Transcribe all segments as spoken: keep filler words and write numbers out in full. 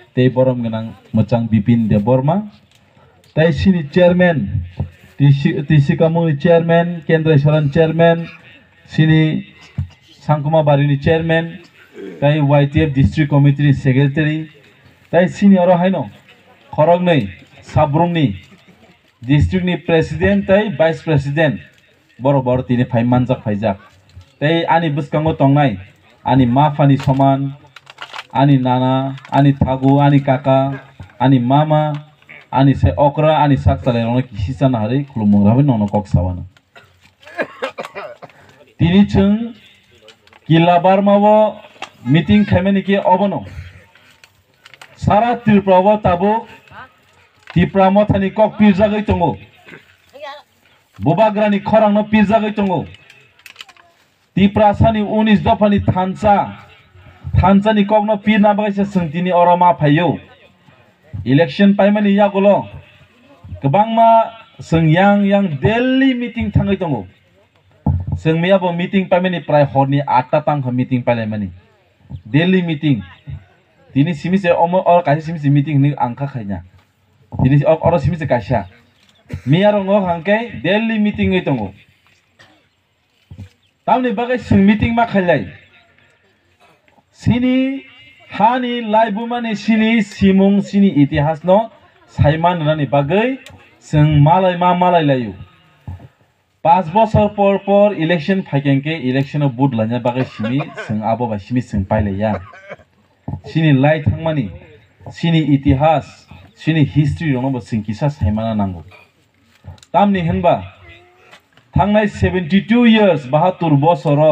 tei borom ganang Mwthang Bipin de Borma tei sini chairman tisi kamung chairman Kendra Saran chairman sini Sangkoma Bari ni chairman tei Y T F district committee secretary tei sini oro haino khorok nei sabrung ni district ni president tei vice president boro boro tini phai manjak phaijak tei ani buskango tongnai ani mafani soman ani nana ani thagu ani kaka ani mama ani se okra ani sakchale rong kisi chana hari khulumung rabe nono kok sawana tini chung kilabar mawo meeting khaimani ke obono sara Tripura wo tabo Tripura mothani kok pirjagai tongo Bubagra ni khorang no pirjagai tongo Tiprasani unis dofani thansa thansa ni kok no pir na bagai se sengtini oroma phayo election paimani yagulo kebangma seng yang yang daily meeting thangai tongo seng meya bo meeting paimani prai horni atta tang meeting paimani daily meeting tini simi se omo or kasi simi se meeting ni angka khainya tini or simi se kasha meya rongo hangke daily meeting ngai tongo tamni bagai seng meeting ma khailai sini hani laibumani sini simung sini itihas no saiman nani bagai seng malai ma malai layu पाँच बছর পর পর election ফাইকেনকে election vote লাnya bagai sini seng abo ba sini seng paile ya sini lai thangmani sini itihas sini history rong bo sing kisa saimana nango tamni henba thangnai seventy-two years bahatur bosoro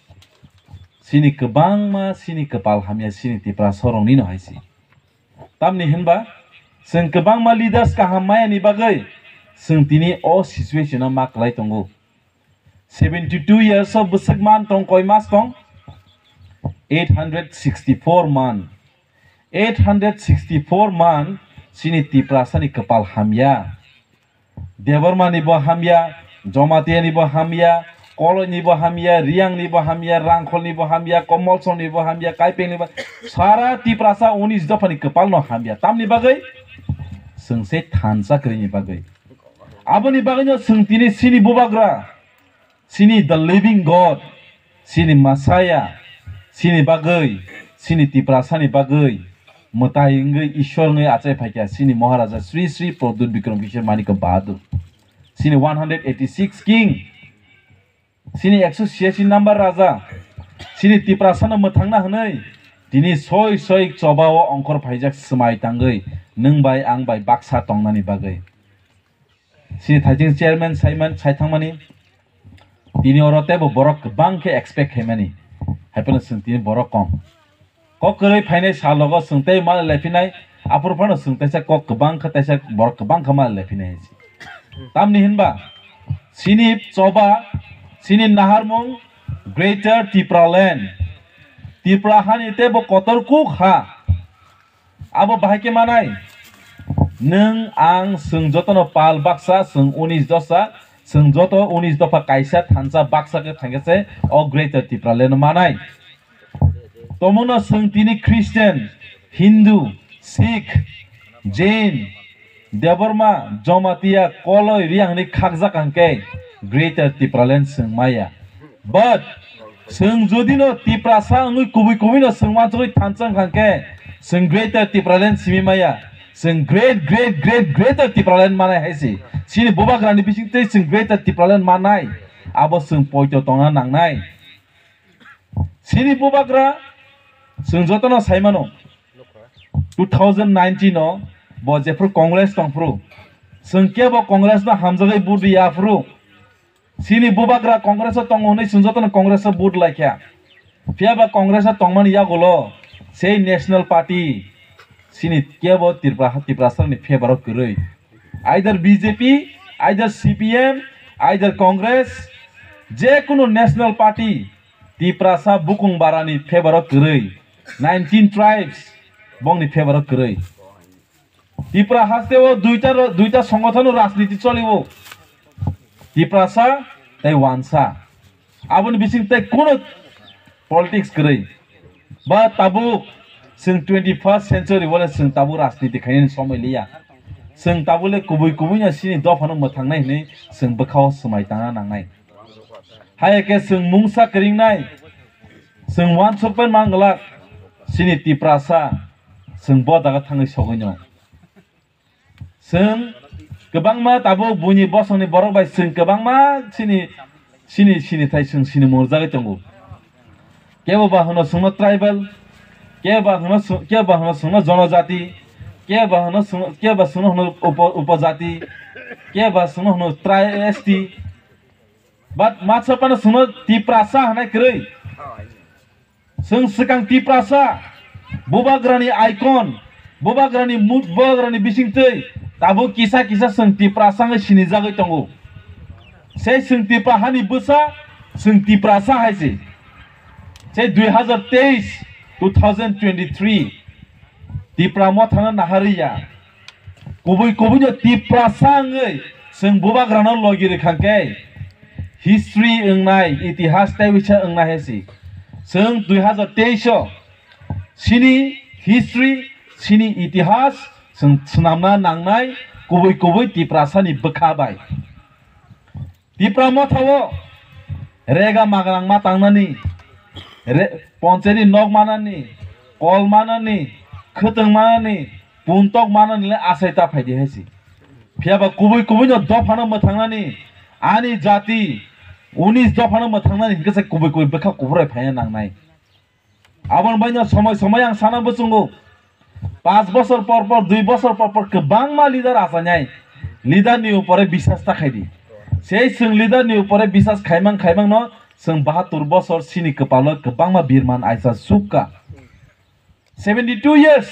sini kebangma sini kepal hamya sini Tripura sorong nino haisi tamni henba seng kebangma leaders kahamaya ni bagai seng tini o situation na mak lai tongo seventy-two years of busagman tong koi mas tong eight hundred sixty-four man eight hundred sixty-four man sini Tripura sani kepal hamya deborma ni bo hamya jomatia ni bo hamya kolo ni bo hamya riang ni bo hamya rangkhol ni bo hamya komolson ni bo hamya kaipeng ni bo sara Tripura sa unis dofani kepal no hamya tamni bagai seng se thansa kri ni bagai aboni baganya sengtini sini Bubagra sini the living God sini Masaya sini bagai sini Tripura sani bagai mutahingai ishwar ngai achai phaikia sini Maharaja Sri Sri Pradut Bikram Kishore Manika Bahadur sini one hundred eighty-six king sini one hundred eighty-six number raja sini Tripura sana Mwthangna hanai dini soi soi chobao ongkor phaijak Swmai tangai nungbai angbai Baksa tongnani bagai sini thajing chairman Simon saithangmani tini orote bo borok bang ke expect khaimani haipana sengtini borok kom kok korei phainai salogo sengtai mal lefinai apur phano sengtai sa kok bang kha taisa borok bang kha mal lefinai tamni hinba sini choba sini naharmung greater Tripura land Tripura hani te bo kotor ku kha abo bahake manai nung ang seng jotono pal Baksa seng unis dosa seng joto unis dofa kaisa thansa Baksa ke thangese o greater Tripura land manai tomono seng tini Christian Hindu Sikh Jain Deborma Jomatia Koloi riang ni khakja kangke greater Tripura land seng maya but seng jodino Tripura sa ngui kubi kubi no seng ma joi thansang kangke seng greater Tripura land simi maya seng great great great greater Tripura land manai haisi sini Bubagra ni bisingte seng greater Tripura land manai abo seng poito tongna nangnai sini Bubagra seng jotono saimano twenty nineteen no bo jefru congress tongfru seng ke bo congress na hamjagai bud yafru sini Bubagra congress tongonai seng jotono congress bud laikya fiaba congress tongmani yagulo sei national party sini kebo Tripura Tripura ni favor of kurui either B J P either C P M either Congress je kuno national party Tripura sa bukung barani favor of kurui nineteen tribes bong ni favor of kurui Tripura haste o duita duita সংগঠন রাজনীতি চলিবো Tripura sa tai wansa abon bising tai kuno politics kurui ba tabu जों twenty-first century wala जों tabu राजनीति खायन समय लिया जों tabu le kubui kubui nya sini dofano mwthang ni जों bखाव Swmai tana nangnai hai ke जों mungsa kringnai जों one sopen manglak sini Tiprasa जों bodaga thangai sogoino जों गोबांमा tabu buni bosongni borok bai जों गोबांमा sini sini sini thai जों sini morjagai tongo kebo ba hono sungno tribal keba hono keba hono sungno जनजाति keba hono keba sungno hono उपजाति keba sungno hono tri st but matsapana sungno Tiprasa hanai krei जों सिगां Tiprasa Bubagrani icon Bubagrani mut Bubagrani bisingtei tabu kisah kisah जों Tiprasa ngai sini jagai tongo sei जों Tipra hani busa जों Tiprasa haise sei twenty twenty-three twenty-three Tipra Mwthang nahariya kubui kubui no Tiprasa ngai जों Bubagra no logi rekhangke history engnai itihas tai wicha engnai haise जों twenty twenty sini history sini itihas जों snamna nangnai kubui kubui Tiprasa ni bkhabai Tipra Mwthang rega magrang ma tangnani poncheni nog manani kol manani khotong manani puntok manani le asaita phaidi haisi phiaba kubui kubui no dofano mwthangnani ani jati nineteen dofano mwthangnani hingse kubui kubui bkha kubrai phaya nangnai abon baino সময় সময় ang sana bocungo five বছর পর পর two বছর পর পর kebangma leader asanyai leader ni upore biswas takhaidi sei जों leader ni upore biswas khaimang khaimang no जों bahatur বছর sini kepalo kebangma birman aisa suka seventy-two years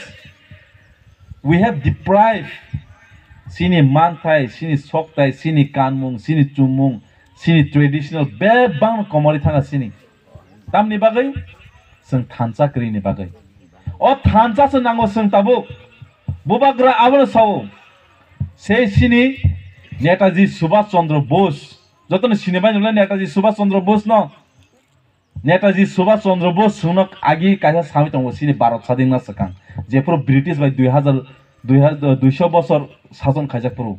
we have deprived sini manthai sini soktai sini kanmung sini chumung sini traditional bebang komori thanga sini tamni bagai जों thancha krini bagai o thancha se nango जों tabu Bubagra abon sawo sei sini Netaji Subhash Chandra Bose jotono sinema nula Netaji Subhash Chandra Bose no Netaji Subhash Chandra Bose sunok agi kaisa sami tongo sini Bharat Sadhina sakang jepro British bai two thousand two hundred বছর শাসন খাইজা পুরো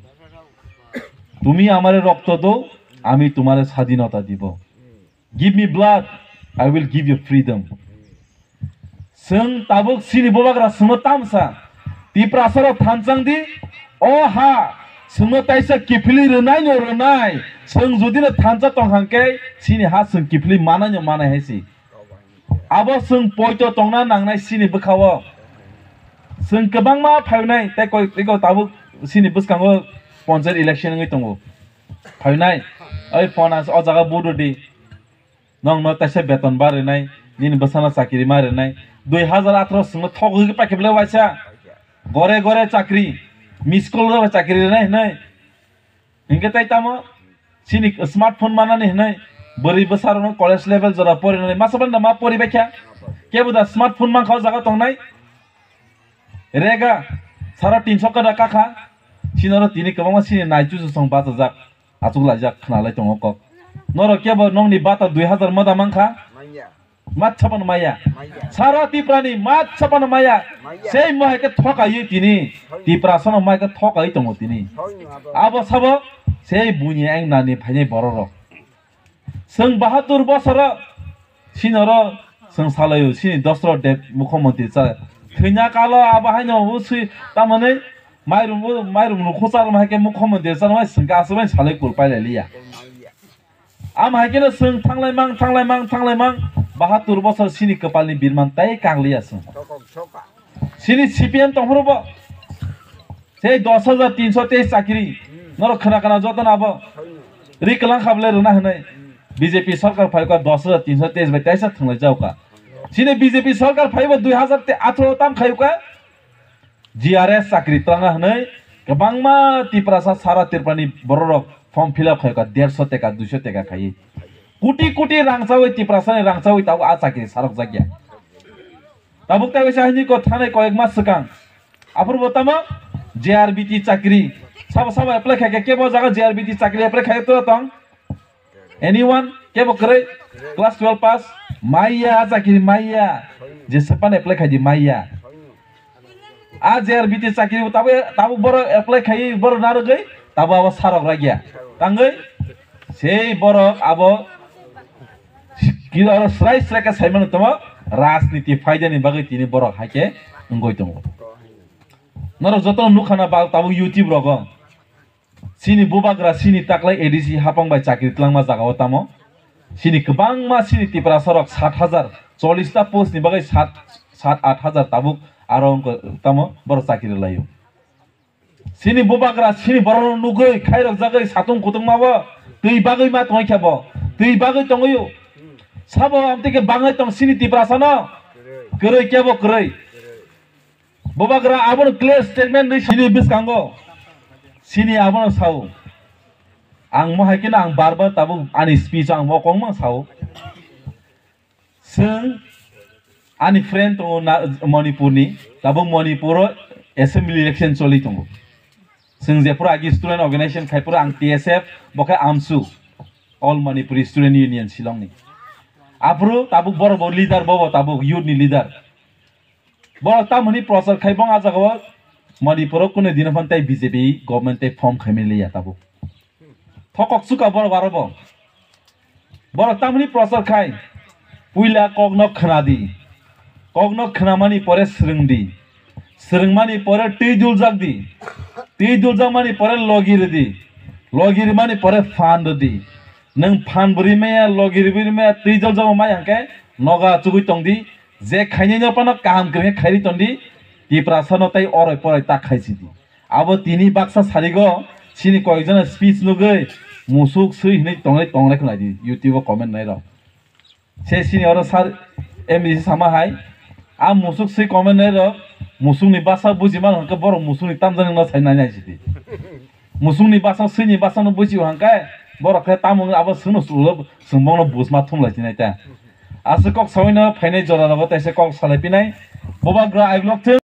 তুমি আমারে রক্ত দাও আমি তোমারে স্বাধীনতা দিব give me blood I will give you freedom जों ताबुक सिनि Bubagra सुनो तामसा Tiprasaro thanchangdi o ha जोंनो ताइसा किफिलि रोनाय नो रोनाय जों जुदिनो थांचा तंखांके सिनि हा जों किफिलि मानाय नो मानाय हायसि आबो जों पयतो तंना नांनाय सिनि बखावो जों गोबांमा फायनाय ताइ कय ताइको ताबु सिनि बुसखांगो पन्चायत इलेक्शन ngai tongo फायनाय ओइ फनास अ जागा बुदुदि नंग न ताइसा बेतन बारनाय निनि बसाना चाकरि मारनाय two thousand eighteen जोंनो थगै पाकेबले वाइसा गरे गरे चाकरि मिसकल रो चाकरि नै नै हिंगे ताइ तामो सिनि स्मार्टफोन मानानै नै बोरै बसारनो कलेज लेभेल जरा परिनानै मासबन मा परिबेख्या केबुदा स्मार्टफोन मा खाव जागा तंनाय रेगा सारा तीन सौ का काखा सिनरो तिनि कबामा सिनि नाइचु सं बाजा जाक आचुगला जाक खनालाय दङ क नरो केबो नंनि बाता two thousand मदा मांखा माछपन माया सारा तिप्रानि माछपन माया sei mahake thokai tini Tiprasano mahake thokai tongo tini abo sabo sei buni ang nani phaini bororo जों bahatur bosoro sinoro जों salayo sini dosro de mukhomonti cha thina kalo abo haino usi tamane mairum mairum no khosar mahake mukhomonti cha mai singka asbai salai kul pailaliya am hake no जों thanglai mang thanglai mang thanglai mang bahatur bosor sini kepalni birman tai kangliya जों sini C P M tonghrbo sei ten thousand three hundred twenty চাকরি নর খনা খনা যতন আবো রিকলাং খাবলে রনা হনাই বিজেপি সরকার ফাইকা ten thousand three hundred twenty বাই তাইসা থংলাই যাওকা সিনে বিজেপি সরকার ফাইবা two thousand eighteen তাম খাইকা G R S চাকরি তংনা হনাই গবাংমা Tiprasa সারা তিরপানি বড়রক ফর্ম ফিল আপ খাইকা one hundred টাকা two hundred টাকা খাই কোটি কোটি রাংচাওই Tiprasa ni রাংচাওই তাও আ চাকরি সারক জাগিয়া ताबुक ताइ साहिनि को थाने कयेक मास सिगां आफुर बतामा J R B T चाकरी सब सब एप्लाई खाके केबो जागा J R B T चाकरी एप्लाई खाय तो तंग एनीवन केबो करे class twelve pass Maya sakiri Maya je sepan apply khaji Maya a jer biti sakiri tabu tabu bor apply khai bor narugai tabu abo sarok ragia Tangwi sei borok abo kira serai serai ka saiman tamo राजनीति फाइदानि बागै तिनी बरक हाके ngoi tongo naro joto nukhana ba tabu YouTube rogo sini Bubagra sini taklai A D C hapangbai chakri tlangma jagao tamo sini kwbangma sini Tiprasano सात हाजार चल्लिस ta post ni bagai सात आठ हाजार tabuk aro tamo bor chakri layo sini Bubagra sini boro nugoi khairok jagai satung kutung mawo tui bagai ma tong khabo tui bagai tongoyo sabo amteke bangai tong sini Tiprasano kerei kebo kerei Bubagra abon clear statement ni sini biskango sini abon sau ang mo hakina ang barbar tabu ani speech ang mo kong mang sau seng ani friend to Manipuri tabu Manipuro assembly election choli tongo seng je pura agi student organization khai pura ang T S F boka amsu all Manipuri student union Shillong ni apro tabu bor bor leader bobo tabu youth ni leader bor tamani process khai bang ajagawa Manipuro kune dinaphan tai B J P government tai form khaimeli ya tabu thokok suka bor barobo bor tamani process khai puila kognok khnadi kognok khnamani pore srungdi srungmani pore tijul jagdi tijul jamani pore logir di logir mani pore fan di nang fan buri me logir buri me tijul jam mai hangke noga chugui tongdi je khaini no pano kam kre khairi tondi Tiprasano tai oroi poroi ta khaisi di abo tini baksa sarigo sini koijana speech nugai musuk sui hinai tongai tongai khnai di YouTube comment nai ro se sini oro sar M sama hai a musuk sui comment nai ro musuk ni basa bujiman hangka bor musuk ni tamjang na saina nai sidi musuk ni basa sui ni basa no buji hangka bor khe tamung abo suno sulo sungbong no busma thumlai tinai ta asukok saina phainai jora rogo taise kok salai pinai Bubagra aiglok